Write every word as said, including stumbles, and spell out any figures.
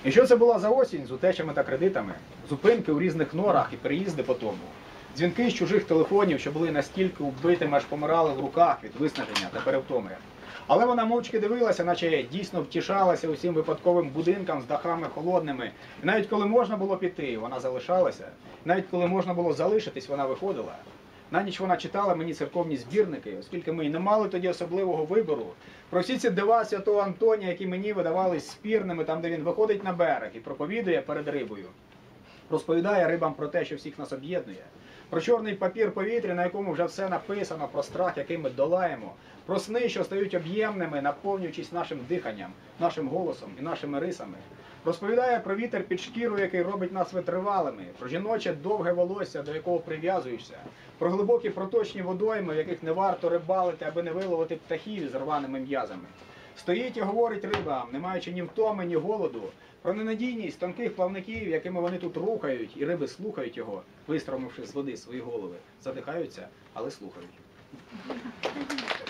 І що це була за осінь з утечами та кредитами, зупинки у різних норах і переїзди по тому, дзвінки з чужих телефонів, що були настільки убитими, аж помирали в руках від виснаження та перевтоми. Але вона мовчки дивилася, наче дійсно втішалася усім випадковим будинкам з дахами холодними. І навіть коли можна було піти, вона залишалася. І навіть коли можна було залишитись, вона виходила. На ніч вона читала мені церковні збірники, оскільки ми й не мали тоді особливого вибору. Про всі ці дива святого Антонія, які мені видавались спірними, там, де він виходить на берег і проповідує перед рибою. Розповідає рибам про те, що всіх нас об'єднує. Про чорний папір повітря, на якому вже все написано, про страх, який ми долаємо. Про сни, що стають об'ємними, наповнюючись нашим диханням, нашим голосом і нашими рисами. Розповідає про вітер під шкірою, який робить нас витривалими, про жіноче довге волосся, до якого прив'язуєшся, про глибокі проточні водойми, в яких не варто рибалити, аби не виловити птахів з рваними м'язами. Стоїть і говорить рибам, не маючи ні втоми, ні голоду, про ненадійність тонких плавників, якими вони тут рухають, і риби слухають його, вистромивши з води свої голови. Задихаються, але слухають.